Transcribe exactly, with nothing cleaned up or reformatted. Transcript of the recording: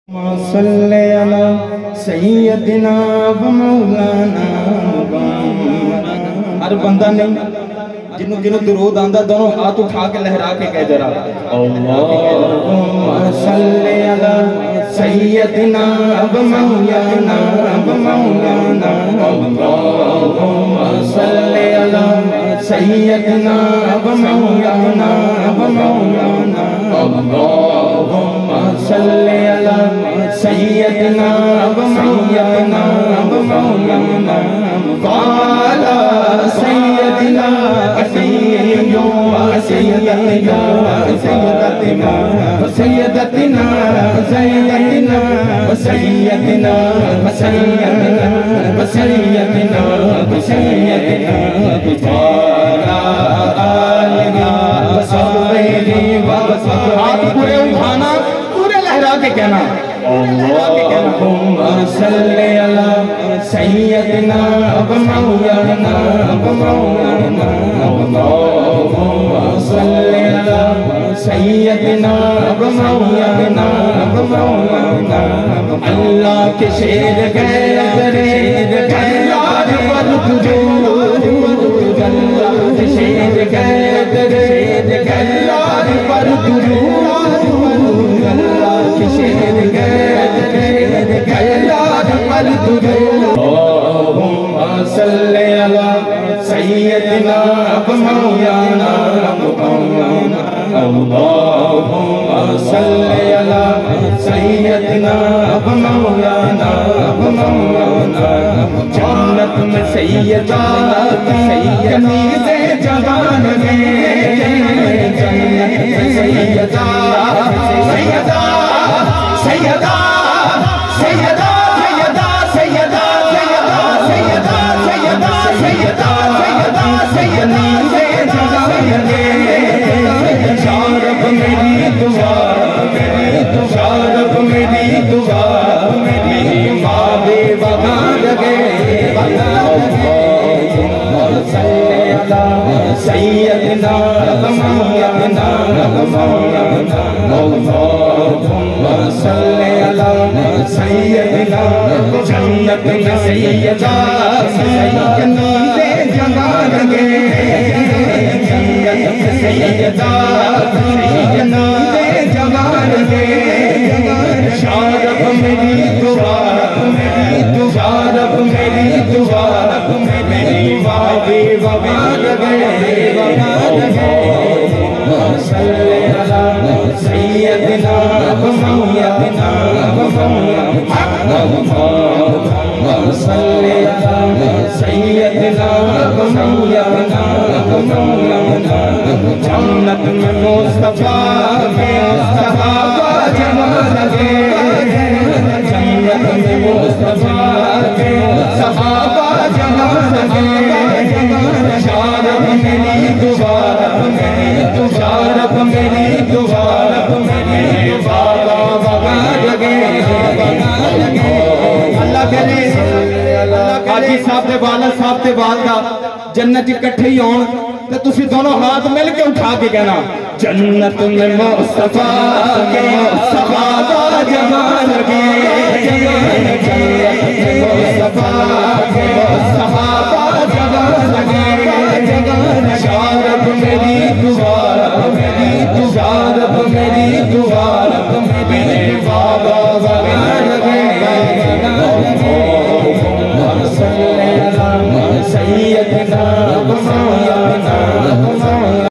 सल्ले अला सय्यदिना व मौलाना। हर बंदा नहीं जिन्हों जिन्हों दुरूद आंदा दोनों हाथ उठा के लहरा के कह जरा अल्लाहुम्मा सल्ले अला सय्यदिना व मौलाना व मौलाना। अल्लाहुम्मा सल्ले अला सय्यदिना व मौलाना व मौलाना। अल्लाहुम्मा सल्ले अला सय्यदिना व मौलाना व मौलाना। वाला सय्यदिना सय्यदो सय्यदना सय्यदतिना सय्यदतिना सय्यदतिना सय्यदना सय्यदना सय्यदना सय्यदना। वाला आलिना वसहबिही वसल्लम। आप पूरे उठाना, पूरे लहरा के कहना अल्लाहुम्मा सल्ले अला सय्यदिना व मौलाना व मौलाना। अल्लाहुम्मा सल्ले अला सय्यदिना व मौलाना व मौलाना। अल्लाह के शेर गए दरेर अल्लाह पर दुरूद, अल्लाह के शेर गए दरेर अल्लाह पर दुरूद, अल्लाह के शेर गए दरेर अल्लाह पर दुरूद। अल्लाहुम्मा सल्ले अला सय्यदिना व मौलाना व मौलाना। अल्लाहुम्मा सल्ले अला सय्यदिना व मौलाना व मौलाना। जन्नत में सैयदा कनीज़े जहान में, जन्नत में सैयदा सैयदा सैयदा सैयदा सैयदा सैयदा सैयदा सैयदा सैयदा सैयदा सैयदा कनीज़े जहान में। शारब मेरी दुआ मेरी दुआ रब मेरी दुआ मेरी माँ बेवफा लगे। सय्यदना व मौलाना व मौलाना। अल्लाहुम्मा सल्ले अला सय्यदिना। जन्नत में सैयदा कनीज़े जहान लगे, जन्नत में सैयदा कनीज़े जहान लगे। शारब मेरी दुआ मेरी दुआ रब मेरी दुआ मेरी माँ बेवफा लगे। सल्ले अला सय्यदिना व मौलाना व मौलाना। सल्ले अला सय्यदिना व मौलाना व मौलाना। जन्नत में मुस्तफा सहाबा जमा लगे, जन्नत में मुस्तफा सहाबा जमा लगे। शारब मेरी दुआ मेरी दुआ रब मेरी दुआ मेरी बाबा बाबा लगे। अल्लाह करे हाजी साहब दे वाला साहब दे वालदा जन्नत इकट्ठे ही होण ते तुसी दोनों हाथ मिल के उठा के कहना जन्नत में मुस्तफा के सहाबा जमा